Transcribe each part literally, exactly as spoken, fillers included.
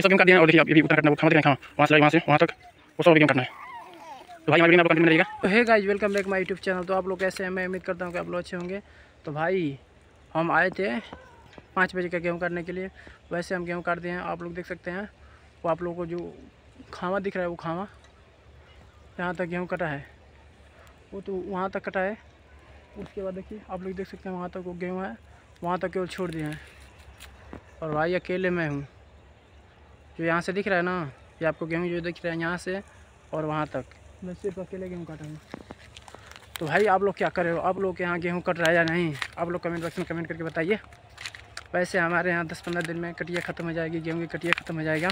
सब गेहूं काट दिया और देखिए अब ये भी उतना काटना, वो खामा दिख रहा है, वहाँ से वहाँ से वहाँ तक वो सब गेहूं काटना है। तो भाई हमारे वीडियो में कंटिन्यू रहेगा। तो hey guys, welcome back my YouTube channel. तो आप लोग कैसे हैं? मैं उम्मीद करता हूँ कि आप लोग अच्छे होंगे। तो भाई हम आए थे पाँच बजे का गेहूँ काटने के लिए। वैसे हम गेहूँ काट दिए हैं, आप लोग देख सकते हैं। वो आप लोगों को जो खामा दिख रहा है, वो खामा यहाँ तक गेहूँ कटा है, वो तो वहाँ तक कटा है। उसके बाद देखिए आप लोग देख सकते हैं, वहाँ तक वो गेहूँ है, वहाँ तक केवल छोड़ दिए हैं। और भाई अकेले मैं हूँ, जो यहाँ से दिख रहा है ना, ये आपको गेहूँ जो दिख रहा है यहाँ से और वहाँ तक, मैं सिर्फ अकेले गेहूँ काटा हूँ। तो भाई आप लोग क्या कर रहे हो? आप लोग के यहाँ गेहूँ कट रहा है या नहीं? आप लोग कमेंट बॉक्स में कमेंट करके बताइए। वैसे हमारे यहाँ दस पंद्रह दिन में कटिया ख़त्म हो जाएगी, गेहूँ की कटिया ख़त्म हो जाएगा।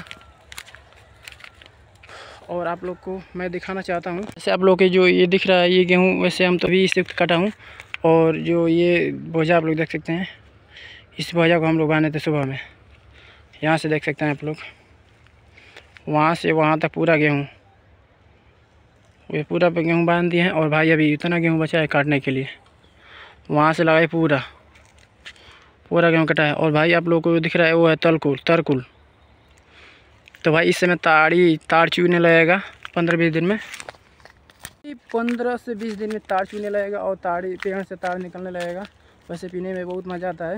और आप लोग को मैं दिखाना चाहता हूँ, जैसे आप लोग के जो ये दिख रहा है ये गेहूँ, वैसे हम तो भी इस वक्त काटा हूँ। और जो ये बोझा आप लोग देख सकते हैं, इस बोझा को हम लोग बांधे थे सुबह में। यहाँ से देख सकते हैं आप लोग, वहाँ से वहाँ तक पूरा गेहूँ, ये पूरा पे गेहूँ बांध दिए हैं। और भाई अभी इतना गेहूँ बचा है काटने के लिए, वहाँ से लगाए पूरा पूरा गेहूँ कटा है। और भाई आप लोगों को दिख रहा है वो है तलकुल तरकुल। तो भाई इस समय ताड़ी ताड़ चूने लगेगा पंद्रह बीस दिन में, पंद्रह से बीस दिन में ताड़ चूने लगेगा और ताड़ी पेड़ से ताड़ निकलने लगेगा। वैसे पीने में बहुत मज़ा आता है।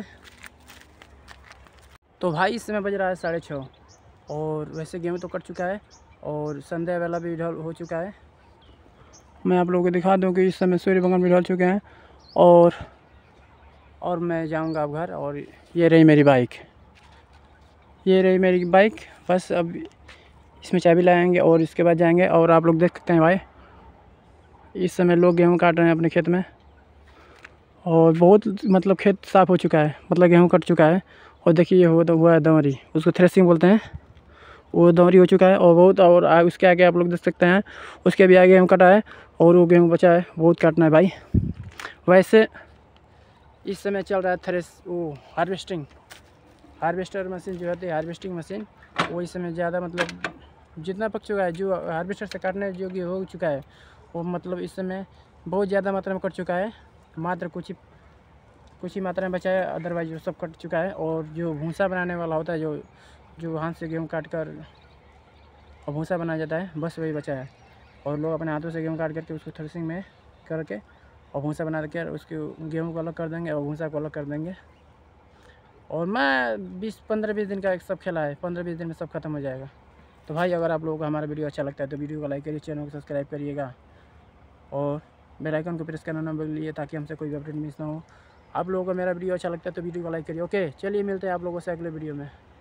तो भाई इस समय बज रहा है साढ़े छः और वैसे गेहूँ तो कट चुका है और संध्या वाला भी ढल हो चुका है। मैं आप लोगों को दिखा दूं कि इस समय सूर्य भगवान भी ढल चुके हैं। और और मैं जाऊंगा अब घर। और ये रही मेरी बाइक, ये रही मेरी बाइक। बस अब इसमें चाबी लगाएंगे और इसके बाद जाएंगे। और आप लोग देख सकते हैं भाई, इस समय लोग गेहूँ काट रहे हैं अपने खेत में। और बहुत मतलब खेत साफ़ हो चुका है, मतलब गेहूँ कट चुका है। और देखिए ये हुआ है दौरी, उसको थ्रेसिंग बोलते हैं, वो दौरी हो चुका है। और बहुत और आ, उसके आगे आप लोग देख सकते हैं, उसके भी आगे गेहूँ कटा है और वो गेहूँ बचा है, बहुत काटना है भाई। वैसे इस समय चल रहा है थ्रेस वो हार्वेस्टिंग हार्वेस्टर मशीन जो होती है, हार्वेस्टिंग मशीन, वो इस समय ज़्यादा मतलब जितना पक चुका है, जो हार्वेस्टर से काटने योग्य हो चुका है, वो मतलब इस समय बहुत ज़्यादा मात्रा में कट चुका है। मात्र कुछ ही कुछ ही मात्रा में बचा है, अदरवाइज वो सब कट चुका है। और जो भूसा बनाने वाला होता है, जो जो हाथ से गेहूँ काट कर और भूसा बनाया जाता है, बस वही बचा है। और लोग अपने हाथों से गेहूँ काट करके उसको थ्रेसिंग में करके और भूसा बना कर उसके गेहूँ को अलग कर देंगे और भूसा को अलग कर देंगे। और मैं बीस पंद्रह बीस दिन का एक सब खेला है, पंद्रह बीस दिन में सब खत्म हो जाएगा। तो भाई अगर आप लोगों को हमारा वीडियो अच्छा लगता है तो वीडियो को लाइक करिए, चैनल को सब्सक्राइब करिएगा और बेल आइकन को प्रेस करना ना भूलिए, ताकि हमसे कोई अपडेट मिस ना हो। आप लोगों को मेरा वीडियो अच्छा लगता है तो वीडियो को लाइक करिए। ओके, चलिए मिलते हैं आप लोगों से अगले वीडियो में।